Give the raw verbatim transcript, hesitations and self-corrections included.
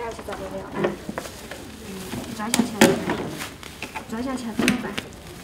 要去找个料，嗯，抓下去了，抓下去了怎么办？